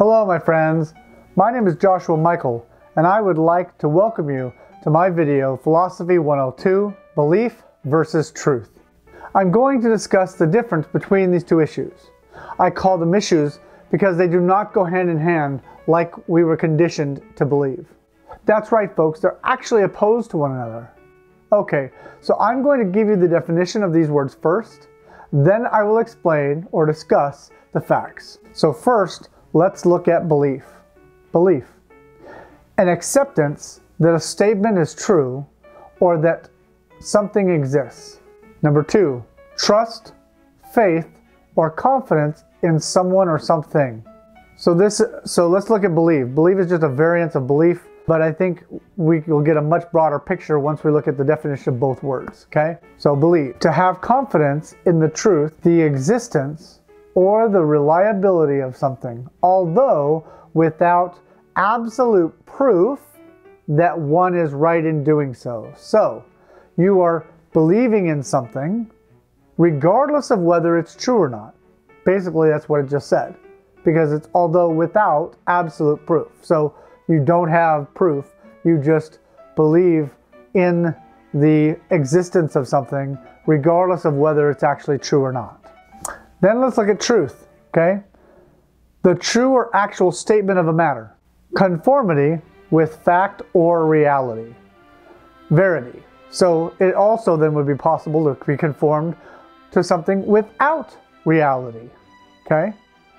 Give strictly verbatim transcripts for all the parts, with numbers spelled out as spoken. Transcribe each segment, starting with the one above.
Hello my friends, my name is Joshua Michael and I would like to welcome you to my video Philosophy one oh two, Belief versus Truth. I'm going to discuss the difference between these two issues. I call them issues because they do not go hand in hand like we were conditioned to believe. That's right folks, they're actually opposed to one another. Okay, so I'm going to give you the definition of these words first, then I will explain or discuss the facts. So first, let's look at belief. Belief. An acceptance that a statement is true or that something exists. Number two, trust, faith, or confidence in someone or something. So this, so let's look at belief. Belief is just a variant of belief, but I think we will get a much broader picture once we look at the definition of both words, okay? So believe, to have confidence in the truth, the existence, or the reliability of something, although without absolute proof that one is right in doing so. So, you are believing in something regardless of whether it's true or not. Basically, that's what it just said. Because it's although without absolute proof. So, you don't have proof, you just believe in the existence of something regardless of whether it's actually true or not. Then let's look at truth, okay? The true or actual statement of a matter. Conformity with fact or reality. Verity. So it also then would be possible to be conformed to something without reality, okay?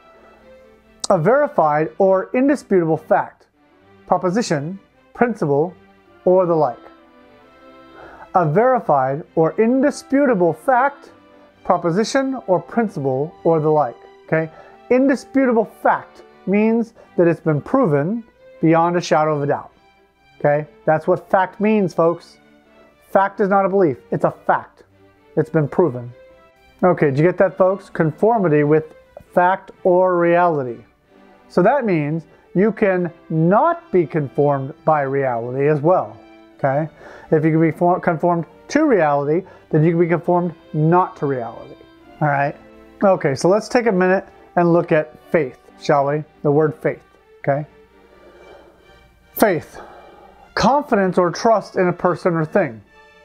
A verified or indisputable fact, proposition, principle, or the like. A verified or indisputable fact, proposition or principle or the like, okay? Indisputable fact means that it's been proven beyond a shadow of a doubt, okay? That's what fact means, folks. Fact is not a belief, it's a fact. It's been proven. Okay, did you get that, folks? Conformity with fact or reality. So that means you can not be conformed by reality as well, okay? If you can be conformed to reality, then you can be conformed not to reality, all right? Okay, so let's take a minute and look at faith, shall we? The word faith, okay? Faith, confidence or trust in a person or thing.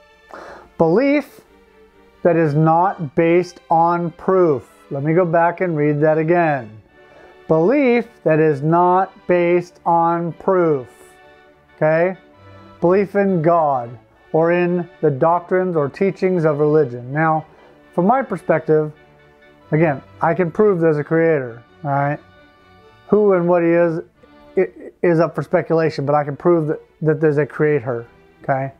Belief that is not based on proof. Let me go back and read that again. Belief that is not based on proof, okay? Belief in God or in the doctrines or teachings of religion. Now, from my perspective, again, I can prove there's a creator, all right? Who and what he is, it is up for speculation, but I can prove that, that there's a creator, okay?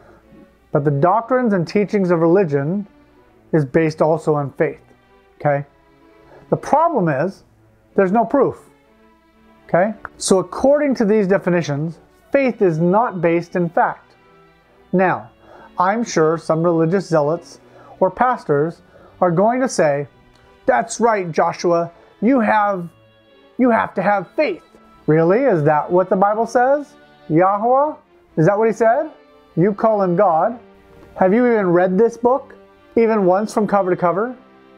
But the doctrines and teachings of religion is based also on faith, okay? The problem is, there's no proof, okay? So according to these definitions, faith is not based in fact. Now, I'm sure some religious zealots or pastors are going to say, that's right, Joshua, you have, you have to have faith. Really? Is that what the Bible says? Yahweh? Is that what he said? You call him God. Have you even read this book? Even once from cover to cover?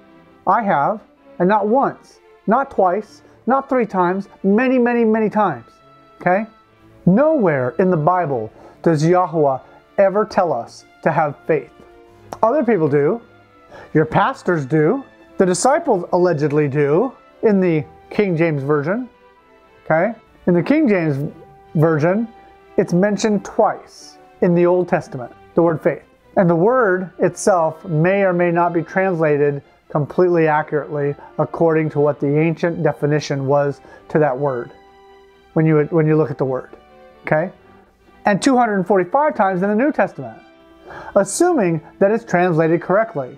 I have, and not once, not twice, not three times, many, many, many times, okay? Nowhere in the Bible does Yahweh ever tell us to have faith. Other people do. Your pastors do. The disciples allegedly do in the King James Version, okay? In the King James Version, it's mentioned twice in the Old Testament, the word faith. And the word itself may or may not be translated completely accurately according to what the ancient definition was to that word when you, when you look at the word, okay? And two hundred forty-five times in the New Testament, assuming that it's translated correctly.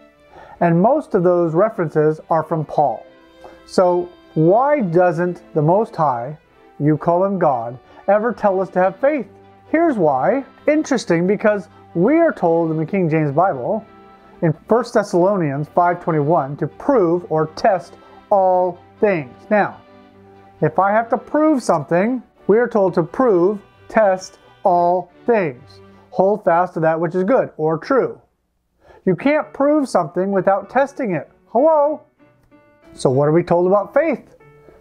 And most of those references are from Paul. So why doesn't the Most High, you call him God, ever tell us to have faith? Here's why. Interesting, because we are told in the King James Bible, in First Thessalonians five twenty-one, to prove or test all things. Now, if I have to prove something, we are told to prove, test all things. Hold fast to that which is good or true. You can't prove something without testing it. Hello? So what are we told about faith?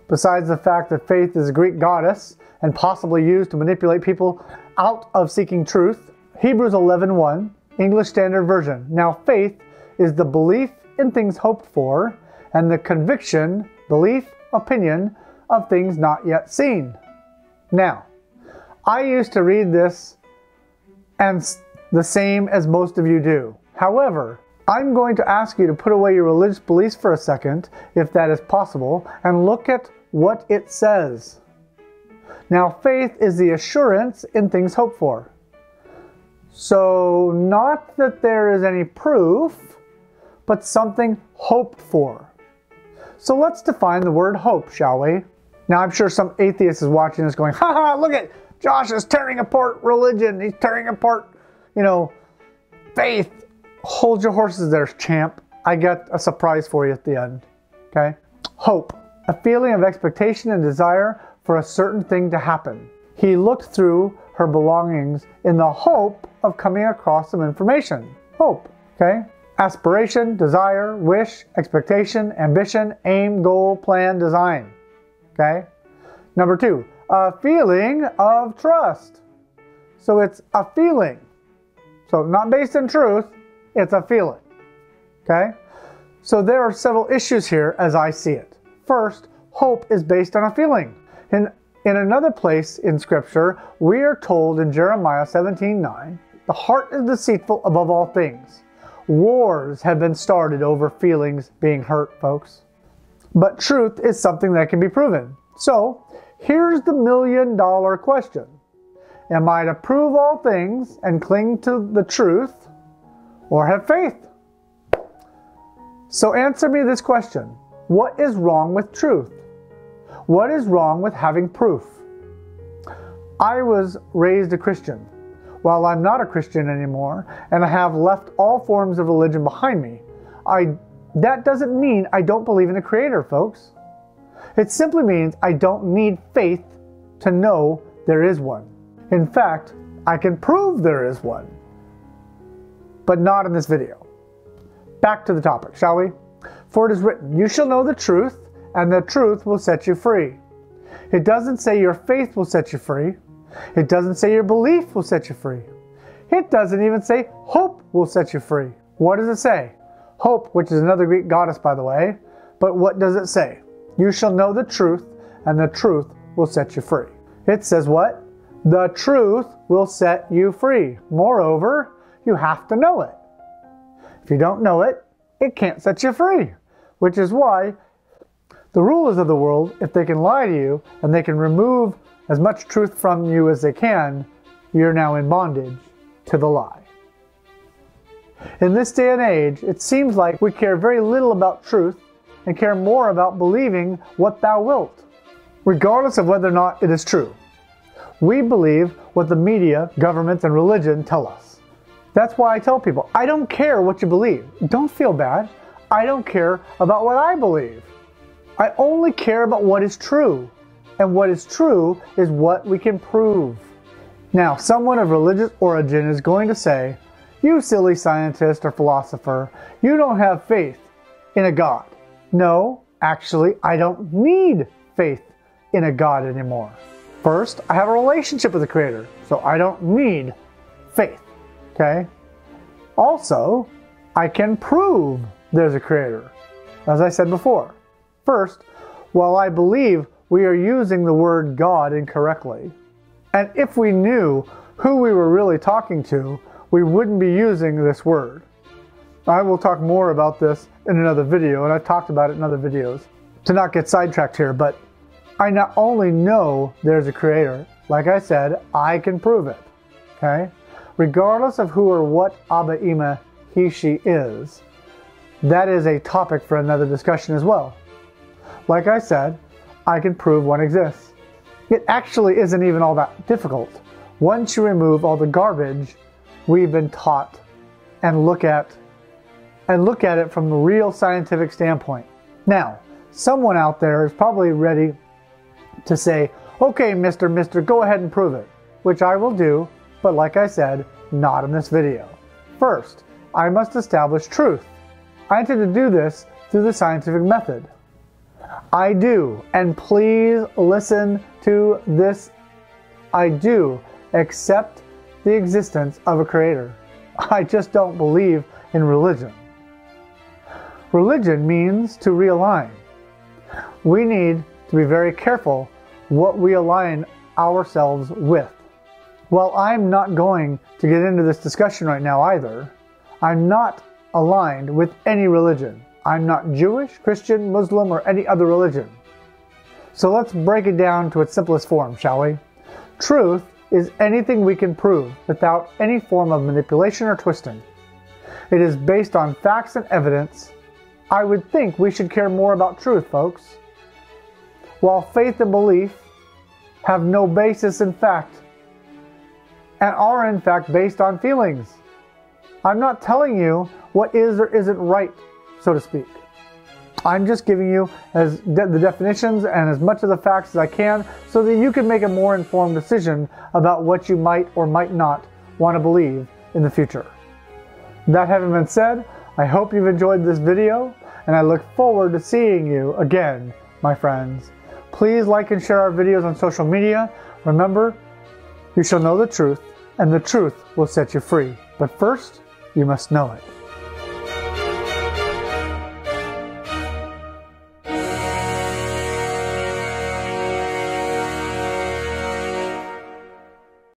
besides the fact that faith is a Greek goddess and possibly used to manipulate people out of seeking truth. Hebrews eleven one, English Standard Version. Now faith is the belief in things hoped for and the conviction, belief, opinion of things not yet seen. Now, I used to read this and the same as most of you do. However, I'm going to ask you to put away your religious beliefs for a second, if that is possible, and look at what it says. Now, faith is the assurance in things hoped for. So, not that there is any proof, but something hoped for. So let's define the word hope, shall we? Now, I'm sure some atheist is watching this going, ha ha, look at Josh is tearing apart religion. He's tearing apart, you know, faith. Hold your horses there, champ. I got a surprise for you at the end, okay? Hope, a feeling of expectation and desire for a certain thing to happen. He looked through her belongings in the hope of coming across some information. Hope, okay? Aspiration, desire, wish, expectation, ambition, aim, goal, plan, design, okay? Number two, a feeling of trust. So it's a feeling. So not based in truth, it's a feeling, okay? So there are several issues here as I see it. First, hope is based on a feeling. In, in another place in Scripture, we are told in Jeremiah seventeen nine, the heart is deceitful above all things. Wars have been started over feelings being hurt, folks. But truth is something that can be proven. So, here's the million dollar question. Am I to prove all things and cling to the truth, or have faith? So answer me this question. What is wrong with truth? What is wrong with having proof? I was raised a Christian. While I'm not a Christian anymore, and I have left all forms of religion behind me, I, that doesn't mean I don't believe in a creator, folks. It simply means I don't need faith to know there is one. In fact, I can prove there is one, but not in this video. Back to the topic, shall we? For it is written, you shall know the truth, and the truth will set you free. It doesn't say your faith will set you free. It doesn't say your belief will set you free. It doesn't even say hope will set you free. What does it say? Hope, which is another Greek goddess, by the way. But what does it say? You shall know the truth, and the truth will set you free. It says what? The truth will set you free. Moreover, you have to know it. If you don't know it, it can't set you free. Which is why the rulers of the world, if they can lie to you and they can remove as much truth from you as they can, you're now in bondage to the lie. In this day and age, it seems like we care very little about truth and care more about believing what thou wilt, regardless of whether or not it is true. We believe what the media, governments, and religion tell us. That's why I tell people, I don't care what you believe. Don't feel bad. I don't care about what I believe. I only care about what is true. And what is true is what we can prove. Now, someone of religious origin is going to say, you silly scientist or philosopher, you don't have faith in a God. No, actually, I don't need faith in a God anymore. First, I have a relationship with the Creator, so I don't need faith, okay? Also, I can prove there's a Creator, as I said before. First, while I believe we are using the word God incorrectly, and if we knew who we were really talking to, we wouldn't be using this word. I will talk more about this in another video, and I've talked about it in other videos, to not get sidetracked here, but I not only know there's a Creator, like I said, I can prove it, okay? Regardless of who or what Abba, Ima, he, she is, that is a topic for another discussion as well. Like I said, I can prove one exists. It actually isn't even all that difficult once you remove all the garbage we've been taught and look at and look at it from a real scientific standpoint. Now, someone out there is probably ready to say, okay, Mister Mister, go ahead and prove it, which I will do, but like I said, not in this video. First, I must establish truth. I intend to do this through the scientific method. I do, and please listen to this, I do accept the existence of a creator. I just don't believe in religion. Religion means to realign. We need to be very careful what we align ourselves with. Well, I'm not going to get into this discussion right now either. I'm not aligned with any religion. I'm not Jewish, Christian, Muslim, or any other religion. So let's break it down to its simplest form, shall we? Truth is anything we can prove without any form of manipulation or twisting. It is based on facts and evidence. I would think we should care more about truth, folks. While faith and belief have no basis in fact, and are in fact based on feelings. I'm not telling you what is or isn't right, so to speak. I'm just giving you as de the definitions and as much of the facts as I can so that you can make a more informed decision about what you might or might not want to believe in the future. That having been said, I hope you've enjoyed this video, and I look forward to seeing you again, my friends. Please like and share our videos on social media. Remember, you shall know the truth, and the truth will set you free. But first, you must know it.